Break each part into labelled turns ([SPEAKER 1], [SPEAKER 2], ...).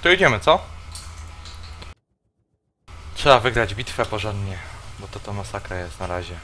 [SPEAKER 1] To idziemy, co? Trzeba wygrać bitwę porządnie, bo to masakra jest na razie.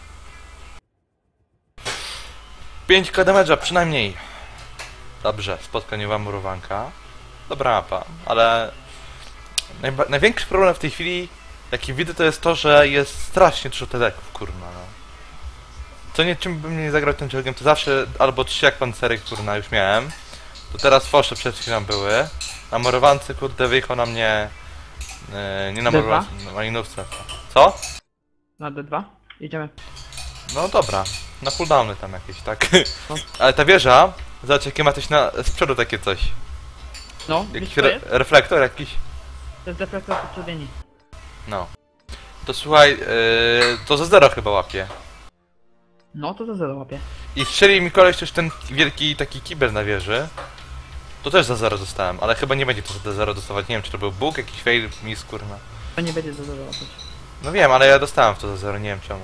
[SPEAKER 1] 5k damage'a przynajmniej. Dobrze, spotkaniowa murowanka. Dobra mapa, ale największy problem w tej chwili, jaki widzę, to jest to, że jest strasznie dużo tedeków, kurna, no. Co nie, czym bym nie zagrał tym czołgiem, to zawsze albo 3 jak pancery, kurna, już miałem. To teraz fosze przed chwilą były. Na murowance, kurde, wyjechał na mnie... nie na murowance, na malinówce. Co?
[SPEAKER 2] Na D2? Jedziemy.
[SPEAKER 1] No dobra, na cooldowny tam jakieś, tak? Ale ta wieża, zobacz jakie ma coś z przodu takie coś.
[SPEAKER 2] No,
[SPEAKER 1] Jakiś
[SPEAKER 2] wiesz co jest?
[SPEAKER 1] reflektor jakiś.
[SPEAKER 2] To jest deflektor poprzedni.
[SPEAKER 1] No. To słuchaj, to za 0 chyba łapie.
[SPEAKER 2] No, to za 0 łapie.
[SPEAKER 1] I strzelił mi koleś też ten wielki taki kibel na wieży. To też za 0 dostałem, ale chyba nie będzie to za 0 dostawać. Nie wiem, czy to był bóg, jakiś fail, miss, kurna.
[SPEAKER 2] To nie będzie za 0 łapać.
[SPEAKER 1] No wiem, ale ja dostałem w to za 0, nie wiem czemu.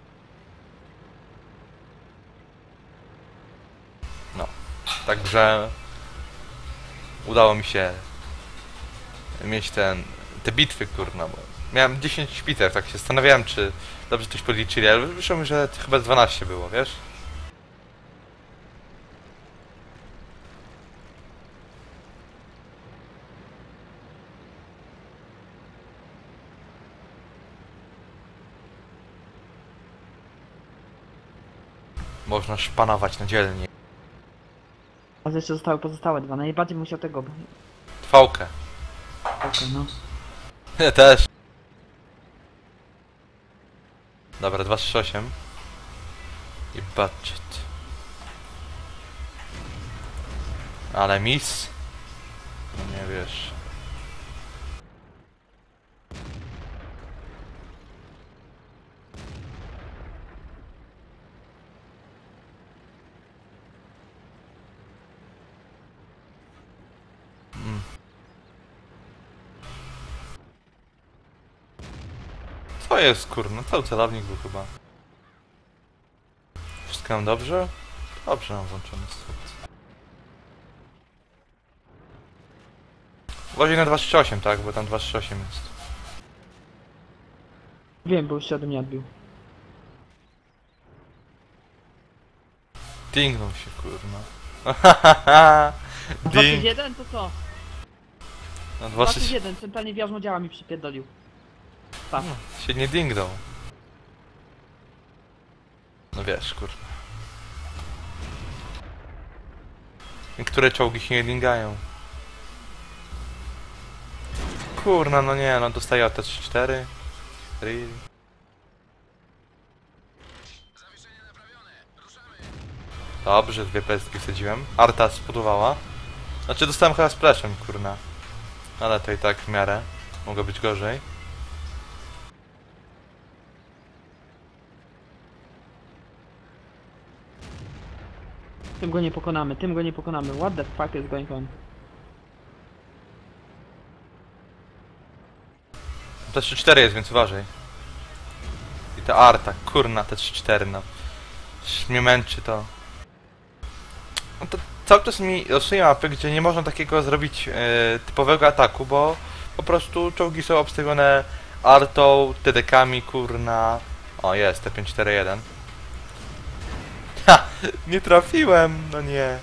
[SPEAKER 1] No. Także... udało mi się... mieć te bitwy, kurna, bo... miałem 10 bitew, tak się zastanawiałem, czy dobrze coś podliczyli, ale wyszło mi, że chyba 12 było, wiesz? Można szpanować na dzielnie.
[SPEAKER 2] A jeszcze zostały pozostałe 2. Najbardziej musiał tego...
[SPEAKER 1] Trwałkę.
[SPEAKER 2] Okej, no.
[SPEAKER 1] Ja też. Dobra, 238. I budget. Ale miss? No nie wiesz. Co jest, kurno? Cały celownik był chyba. Wszystko mam dobrze? Dobrze mam włączony strukcję. Uważaj na 238, tak? Bo tam 238 jest.
[SPEAKER 2] Wiem, bo już się ode mnie odbił.
[SPEAKER 1] Dingnął się, kurno. Ding.
[SPEAKER 2] 21 to co?
[SPEAKER 1] No
[SPEAKER 2] 21, centralnie wiarzmo działa mi przypierdolił. Tak.
[SPEAKER 1] się nie dingnął. No wiesz, kurwa. Niektóre czołgi się nie dingają. Kurna, no nie, no dostaję OT-34. Really? Dobrze, 2 pestki wsadziłem. Arta spodobała. Znaczy dostałem chyba splashem, kurna. Ale to i tak w miarę. Mogło być gorzej.
[SPEAKER 2] Tym go nie pokonamy, tym go nie pokonamy. What the fuck is going on?
[SPEAKER 1] To 3-4 jest, więc uważaj. I ta arta, kurna, te 3-4, no. Mnie męczy to. No to cały czas mi losuje mapy, gdzie nie można takiego zrobić typowego ataku, bo po prostu czołgi są obstawione artą, TDK-ami, kurna. O, jest, T541. Ha! Nie trafiłem, no nie.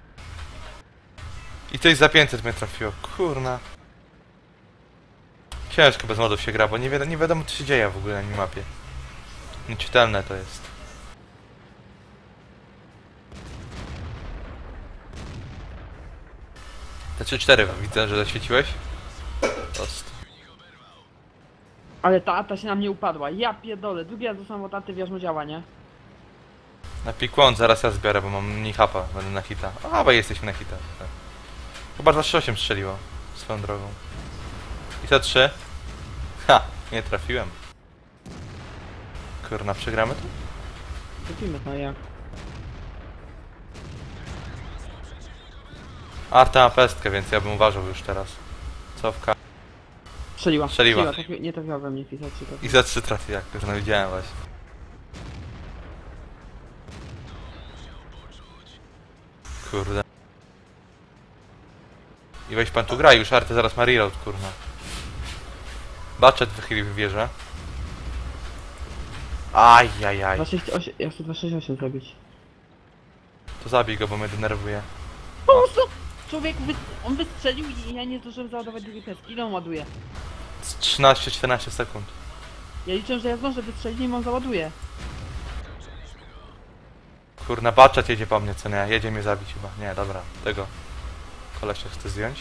[SPEAKER 1] I coś za 500 mnie trafiło, kurna. Ciężko bez modów się gra, bo nie wiadomo co się dzieje w ogóle na minimapie. Nieczytelne to jest. Te 3-4 widzę, że zaświeciłeś. Prost.
[SPEAKER 2] Ale ta Arta się na mnie upadła. Ja pierdolę, drugi raz dostałem od Arty wiarzmo działa, nie?
[SPEAKER 1] Na pikłąd zaraz ja zbiorę, bo mam mniej hapa, będę na hita. A, bo jesteśmy na hita. Tak. Chyba 238 strzeliło, swoją drogą. I to 3. Ha, nie trafiłem. Kurna, przegramy to?
[SPEAKER 2] Wrócimy, no jak?
[SPEAKER 1] Arta ma pestkę, więc ja bym uważał już teraz. Cofka.
[SPEAKER 2] Strzeliła.
[SPEAKER 1] Strzeliła.
[SPEAKER 2] Nie trafiła we mnie pisać.
[SPEAKER 1] I za 3 trafi, jak już no widziałem właśnie. Kurde. I weź pan tu gra, już arty zaraz ma reload, kurna. Baczet wychylił w wieżę. Ajajaj.
[SPEAKER 2] 268, ja chcę 268 zrobić.
[SPEAKER 1] To zabij go, bo mnie denerwuje.
[SPEAKER 2] Po prostu! Człowiek, on wystrzelił i ja nie zdążyłem załadować drugiej peski. Ile on ładuje?
[SPEAKER 1] Z 13-14 sekund.
[SPEAKER 2] Ja liczę, że ja zdążę wystrzelić, nim on załaduje.
[SPEAKER 1] Kurna, baczet jedzie po mnie, co nie? Jedzie mnie zabić chyba. Nie, dobra, tego. Kolesia chce zdjąć.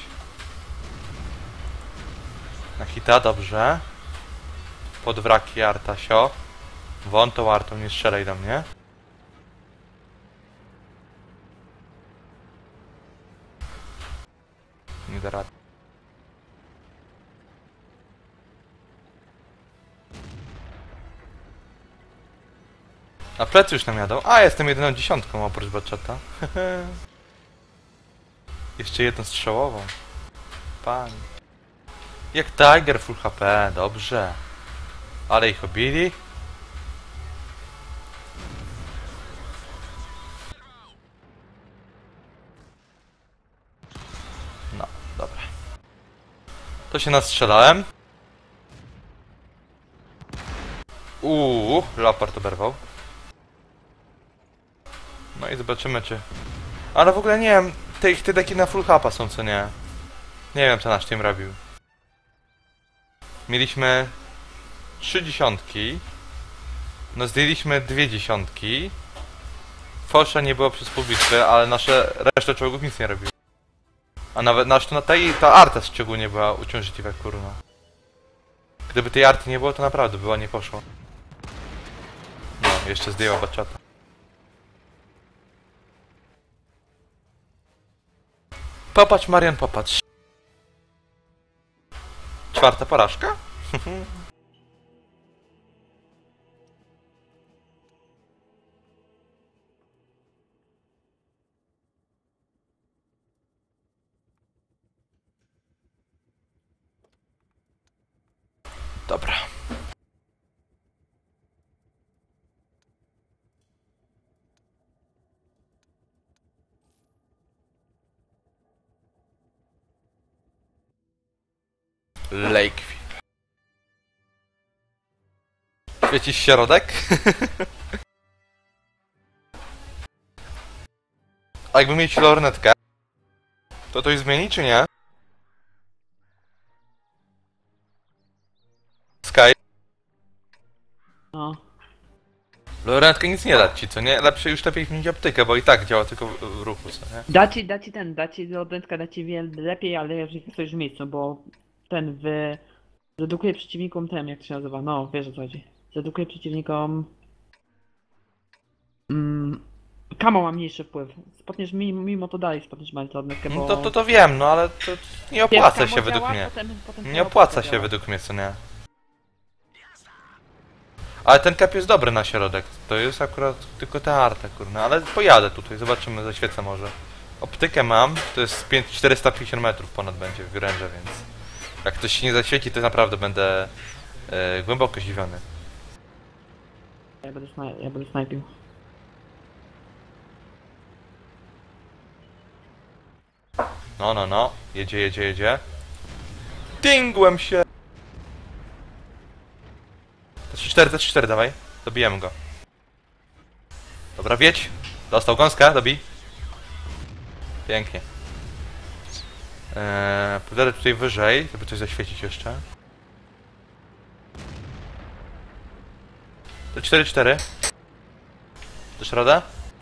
[SPEAKER 1] Na hita, dobrze. Pod wraki arta, sio. Won tą artą, nie strzelaj do mnie. Nie da rady. A plecy już nam jadą. A, jestem jedyną dziesiątką oprócz Batchata. Jeszcze jedną strzałową. Pani. Jak Tiger full HP, dobrze. Ale ich obili. No, dobra. To się nastrzelałem. Leopard oberwał. No i zobaczymy czy... Ale w ogóle nie wiem, te deki na full hapa są, co nie? Nie wiem co nasz team robił. Mieliśmy 3 dziesiątki. No zdjęliśmy 2 dziesiątki. Fosza nie było przez pół bitwy, ale nasze resztę czołgów nic nie robiło. A nawet ta arta szczególnie była uciążliwa, kurwa. Gdyby tej arty nie było, to naprawdę była nie poszło. No, jeszcze zdjęła Batchata. Popatrz, Marian, popatrz. 4. porażka? Dobra. Lakeville. Świecisz środek? A jakby mieć lornetkę, to coś zmieni, czy nie? Sky?
[SPEAKER 2] No.
[SPEAKER 1] Lornetkę nic nie da ci, co nie? Lepiej mieć optykę, bo i tak działa tylko w ruchu, co nie?
[SPEAKER 2] Da ci lornetka, da ci wiele lepiej, ale jeżeli stoisz w miejscu, bo ten redukuje przeciwnikom jak to się nazywa, no wiesz o co chodzi. Redukuje przeciwnikom... Kamo ma mniejszy wpływ. Spotniesz mimo to dalej spotniesz mać lornetkę, bo...
[SPEAKER 1] No to wiem, no ale to nie opłaca
[SPEAKER 2] Kamo
[SPEAKER 1] się według
[SPEAKER 2] działa,
[SPEAKER 1] mnie.
[SPEAKER 2] potem
[SPEAKER 1] Nie opłaca się według mnie, co nie? Ale ten cap jest dobry na środek. To jest akurat tylko ta arta, kurna. Ale pojadę tutaj, zobaczymy, zaświecę może. Optykę mam, to jest 450 metrów ponad będzie w ręże, więc... Jak ktoś się nie zaświeci, to naprawdę będę głęboko zdziwiony.
[SPEAKER 2] Ja będę snajpił.
[SPEAKER 1] No. Jedzie. Dingłem się! T3-4, dawaj. Dobijemy go. Dobra, wiedź. Dostał gąskę, dobij. Pięknie. Pojadę tutaj wyżej, żeby coś zaświecić jeszcze. T4. Dasz radę?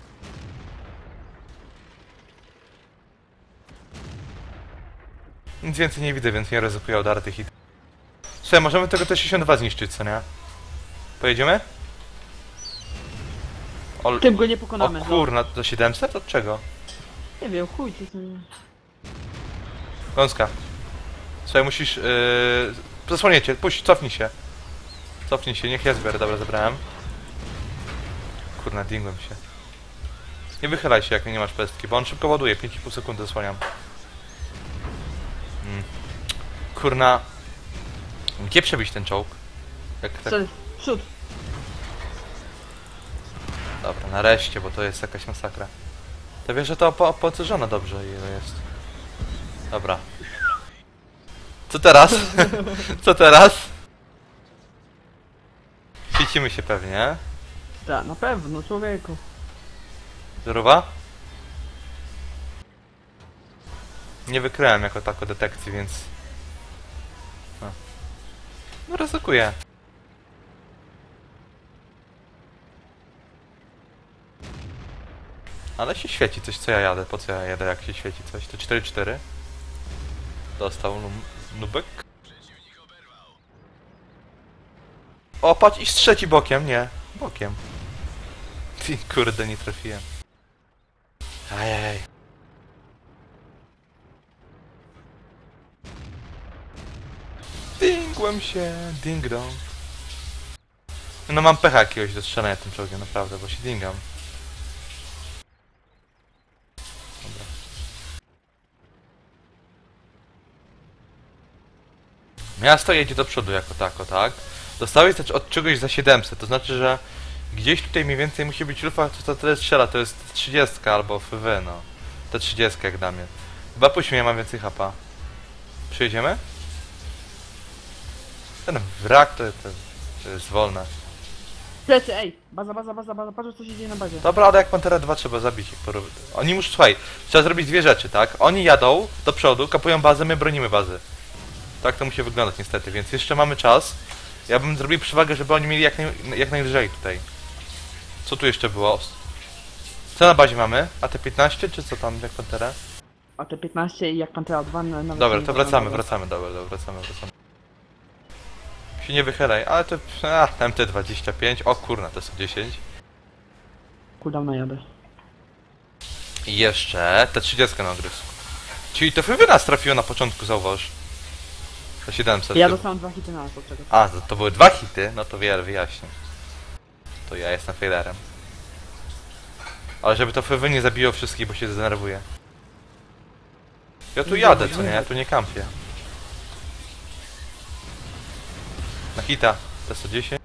[SPEAKER 1] Nic więcej nie widzę, więc nie ryzykuję od arty hit. Słuchaj, możemy tego T62 zniszczyć, co nie? Pojedziemy?
[SPEAKER 2] Tym go nie pokonamy.
[SPEAKER 1] O kurna, to 700? Od czego?
[SPEAKER 2] Nie wiem, chuj, to są...
[SPEAKER 1] Gąska. Słuchaj, musisz... Zasłoniecie, puść, cofnij się. Cofnij się, niech ja zbiorę, dobra, zebrałem. Kurna, dingłem się. Nie wychylaj się, jak nie masz pestki, bo on szybko ładuje, 5,5 sekundy zasłaniam. Kurna... Gdzie przebić ten czołg? Jak tak...
[SPEAKER 2] Przód.
[SPEAKER 1] Dobra, nareszcie, bo to jest jakaś masakra. To wiesz, że to opancerzona dobrze jest. Dobra. Co teraz? Co teraz? Świecimy się pewnie.
[SPEAKER 2] Tak, na pewno, człowieku.
[SPEAKER 1] Zerowa? Nie wykryłem jako tako detekcji, więc... No ryzykuję. Ale się świeci coś, co ja jadę. Po co ja jadę, jak się świeci coś? To 4-4. Dostał nubek. O, patrz, i z trzeci bokiem, nie. Bokiem. Ty, kurde, nie trafiłem. Ajajaj. Dingłem się, ding dong. No mam pecha jakiegoś do strzelania tym czołgiem, naprawdę, bo się dingam. Dobra. Miasto jedzie do przodu jako tako, tak? Dostałeś od czegoś za 700, to znaczy, że gdzieś tutaj mniej więcej musi być lufa, co to tyle strzela, to jest 30 albo FW, no. Te 30 jak dla mnie. Chyba puść mnie, ja mam więcej hapa. Przyjedziemy? Ten wrak to jest wolne.
[SPEAKER 2] Plecy, ej! Baza, patrz co się dzieje na bazie.
[SPEAKER 1] Dobra, ale jak Pantera 2 trzeba zabić ich Oni muszą, słuchaj, trzeba zrobić dwie rzeczy, tak? Oni jadą do przodu, kapują bazę, my bronimy bazy. Tak to musi wyglądać niestety, więc jeszcze mamy czas. Ja bym zrobił przewagę, żeby oni mieli jak najlżej tutaj. Co tu jeszcze było? Co na bazie mamy? AT-15 czy co tam, jak Pantera?
[SPEAKER 2] A te 15 i jak Pantera 2 nawet...
[SPEAKER 1] Dobra,
[SPEAKER 2] nie
[SPEAKER 1] to
[SPEAKER 2] wygląda.
[SPEAKER 1] wracamy, dobra, wracamy. Się nie wychylaj, ale to... MT-25, o kurna, to są 10.
[SPEAKER 2] Cooldown jadę.
[SPEAKER 1] I jeszcze te 30 na ogrysku. Czyli to wy nas trafiło na początku, zauważ. To 700.
[SPEAKER 2] Ja dostałem 2 hity na nas od czego.
[SPEAKER 1] A, to były 2 hity? No to wyjaśnię. To ja jestem failerem. Ale żeby to FW nie zabiło wszystkich, bo się zdenerwuje. Ja tu jadę, co nie? Ja tu nie kampię. Na hita. T110.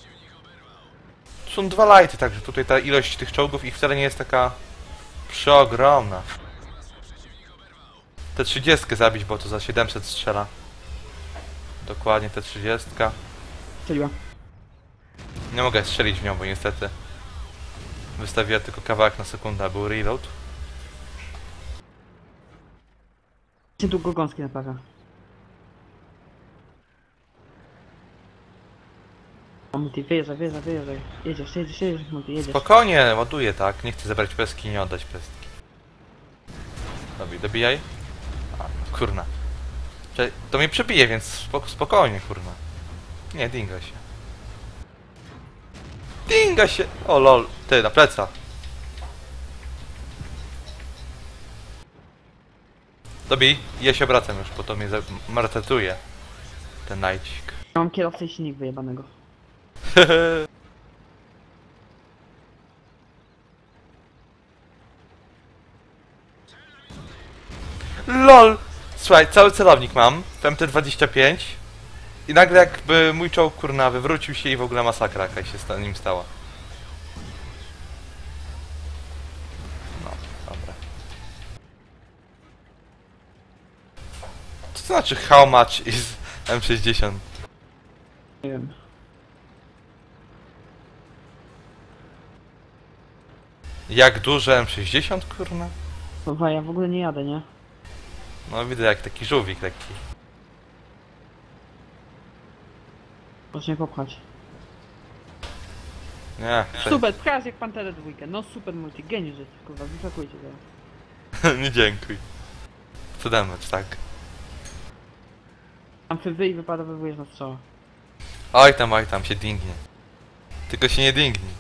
[SPEAKER 1] Tu są 2 lighty, także tutaj ta ilość tych czołgów ich wcale nie jest taka... przeogromna. Te 30 zabić, bo to za 700 strzela. Dokładnie te 30.
[SPEAKER 2] Strzeliła.
[SPEAKER 1] Nie mogę strzelić w nią, bo niestety wystawiła tylko kawałek na sekundę, a był reload.
[SPEAKER 2] Się tu gogąski na plaga. Multi, wyjeżdżaj. Jedziesz, multi, jedziesz.
[SPEAKER 1] Spokojnie, ładuję, tak? Nie chcę zebrać pestki, nie oddać pestki. Dobijaj. A, kurna. To mnie przebije, więc spokojnie, kurna. Nie, dinga się. Dinga się! O lol, ty, na pleca. Dobij, ja się obracam już, bo to mnie martetuje. Ten najcik.
[SPEAKER 2] Ja mam kierowcę i silnik wyjebanego.
[SPEAKER 1] LOL! Słuchaj, cały celownik mam w MT-25 i nagle jakby mój czołg kurna wywrócił się i w ogóle masakra jakaś się nim stała. No, dobra. Co to znaczy how much is M60?
[SPEAKER 2] Nie wiem.
[SPEAKER 1] Jak duże M60 kurna?
[SPEAKER 2] Chyba ja w ogóle nie jadę, nie?
[SPEAKER 1] No widzę jak taki żółwik lekki.
[SPEAKER 2] Proszę nie popchać.
[SPEAKER 1] Nie,
[SPEAKER 2] Super, pchasz jak Panterę 2. No super multi, geniusz jest, kurwa, wyskakujcie teraz.
[SPEAKER 1] nie dziękuj. Co damage, tak?
[SPEAKER 2] Tam FW i wypada wywołujesz na strzała.
[SPEAKER 1] Oj tam się dingnie. Tylko się nie dingnie.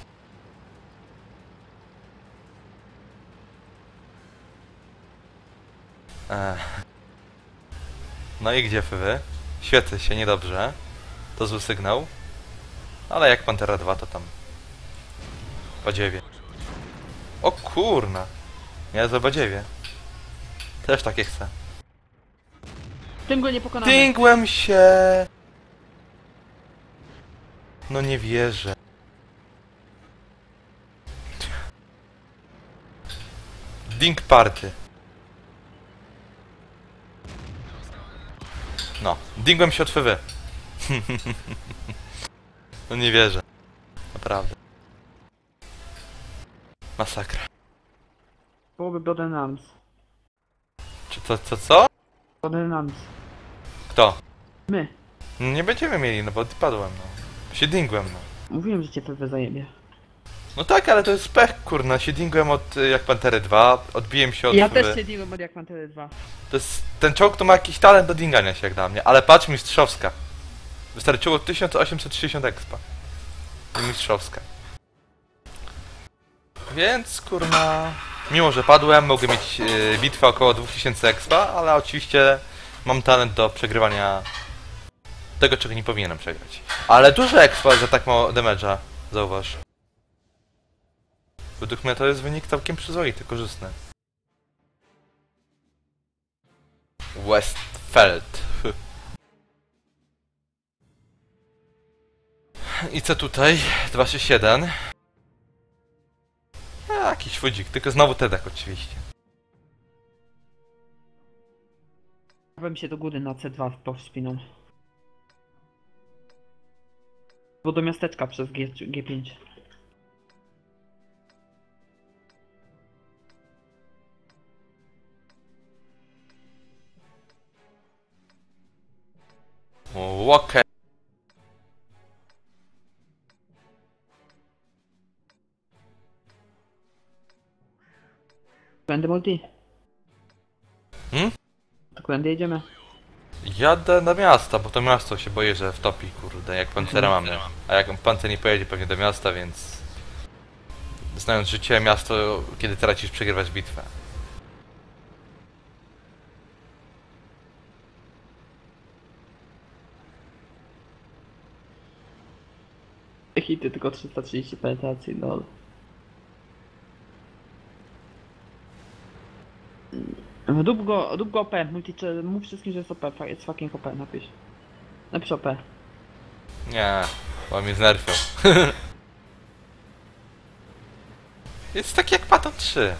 [SPEAKER 1] No i gdzie FW? Świecę się niedobrze. To zły sygnał. Ale jak Pantera 2 to tam... Badziewie. O kurna! Niezłe badziewie. Też takie chcę.
[SPEAKER 2] Tym go nie pokonamy.
[SPEAKER 1] Dingłem się! No nie wierzę. Ding party. No, dingłem się od FW. No nie wierzę. Naprawdę. Masakra.
[SPEAKER 2] Byłoby Broden Arms.
[SPEAKER 1] Czy co?
[SPEAKER 2] Broden Arms.
[SPEAKER 1] Kto?
[SPEAKER 2] My.
[SPEAKER 1] No nie będziemy mieli, no bo odpadłem, no. Się dingłem, no.
[SPEAKER 2] Mówiłem, że cię FW zajebie.
[SPEAKER 1] No tak, ale to jest pech, kurna. Się dingłem od jak Pantery 2, odbiłem się od
[SPEAKER 2] Ja
[SPEAKER 1] FW.
[SPEAKER 2] też się diłem od jak mam tyle 2.
[SPEAKER 1] To jest, ten czołg to ma jakiś talent do dingania się jak dla mnie, ale patrz, mistrzowska. Wystarczyło 1860 expa. I mistrzowska. Więc kurna... Mimo, że padłem, mogę mieć bitwę około 2000 expa, ale oczywiście mam talent do przegrywania tego, czego nie powinienem przegrać. Ale duży expa za tak mało damage'a, zauważ. Według mnie to jest wynik całkiem przyzwoity, korzystny. Westfeld. I co tutaj? 261. Jakiś wódzik, tylko znowu Tedek oczywiście.
[SPEAKER 2] Ja bym się do góry na C2 powspinał. Bo do miasteczka przez G5.
[SPEAKER 1] Okej.
[SPEAKER 2] Będę multi.
[SPEAKER 1] Hmm?
[SPEAKER 2] To którędy jedziemy?
[SPEAKER 1] Jadę do miasta, bo to miasto się boję, że wtopi, kurde, jak pancera mamy. A jak pancer nie pojedzie pewnie do miasta, więc... Znając życie, miasto, kiedy tracisz, przegrywać bitwę.
[SPEAKER 2] Hity tylko 330 penetracji, no. Rób go OP, mów wszystkim, że jest OP, jest fucking OP, napisz. Napisz OP.
[SPEAKER 1] Nie, bo mnie znerfią. Jest taki jak Patton 3.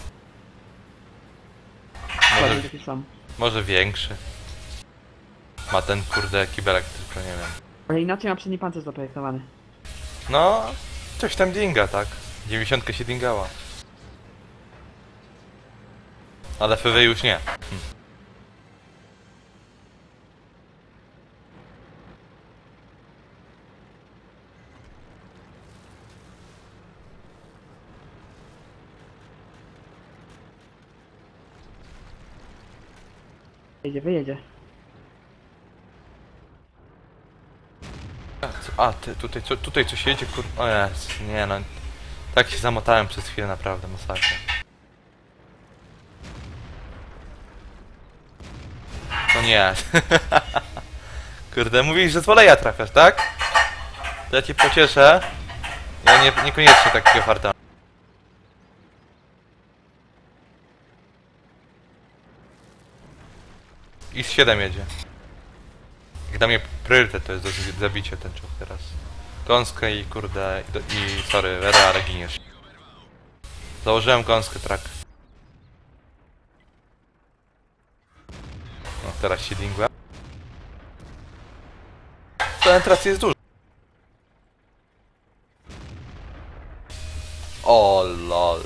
[SPEAKER 2] Dokładnie taki sam.
[SPEAKER 1] Może większy. Ma ten kurde kibelek, tylko nie wiem.
[SPEAKER 2] Ale inaczej ma przedni pancerz zaprojektowany.
[SPEAKER 1] No, coś tam dinga, tak. 90 się dingała. Ale FW już nie.
[SPEAKER 2] Wyjedzie.
[SPEAKER 1] A, ty, tutaj coś jedzie, kur... O jest, nie no. Tak się zamotałem przez chwilę, naprawdę, masakra. No nie. Kurde, mówisz, że z woleja trafiasz, tak? To ja cię pocieszę. Ja niekoniecznie takiego farta. I z 7 jedzie. Jak dla mnie priorytet to jest zabicie ten czołg teraz. Gąskę i kurde... sorry, ale giniesz. Założyłem gąskę, track. No, teraz się dingłem. Penetracji jest dużo. O lol.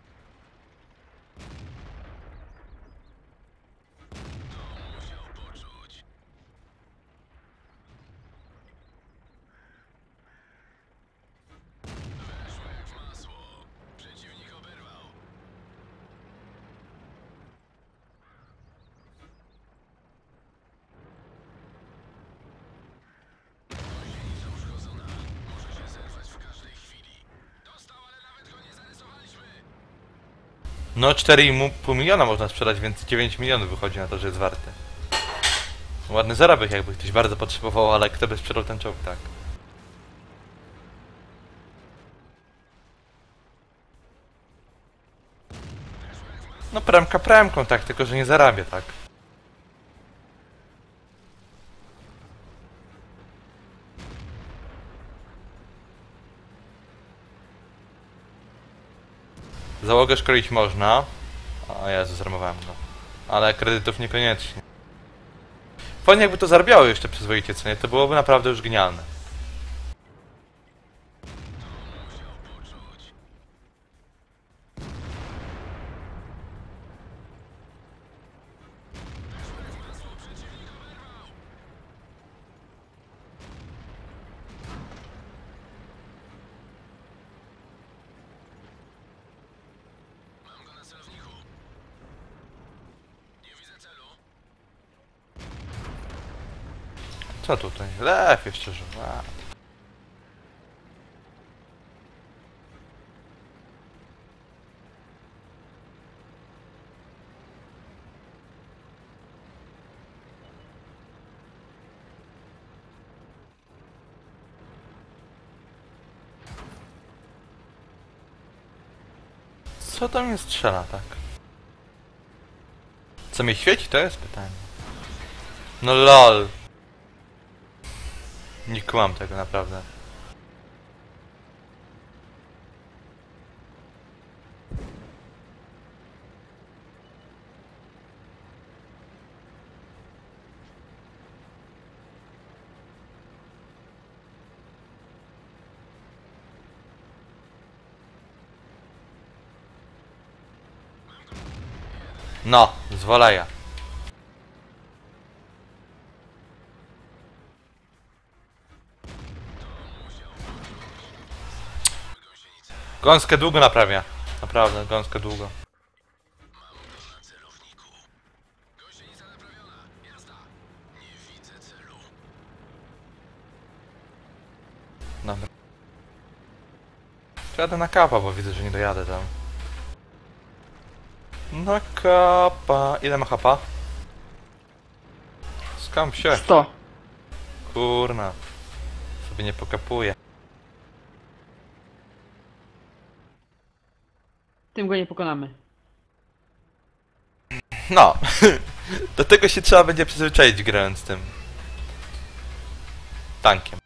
[SPEAKER 1] No 4,5 miliona można sprzedać, więc 9 milionów wychodzi na to, że jest warty. Ładny zarobek, jakby ktoś bardzo potrzebował, ale kto by sprzedał ten czołg, tak. No premka premką, tak, tylko że nie zarabia, tak. Załogę szkolić można. O Jezu, zramowałem go. Ale kredytów niekoniecznie. Fajnie jakby to zarabiało jeszcze przyzwoicie, co nie? To byłoby naprawdę już genialne. Co tutaj? Lew jeszcze żył. A. Co to mnie strzela tak? Co mnie świeci, to jest pytanie. No lol. Nie kłam tego naprawdę. No, zwoleja. Gąskę długo naprawia. Naprawdę, gąskę długo. Dobra. Jadę na kapa, bo widzę, że nie dojadę tam. Na kapa. Ile ma hapa? Skąd się?
[SPEAKER 2] 100.
[SPEAKER 1] Kurna. Sobie nie pokapuję.
[SPEAKER 2] Tym go nie pokonamy.
[SPEAKER 1] No. Do tego się trzeba będzie przyzwyczaić grając tym tankiem.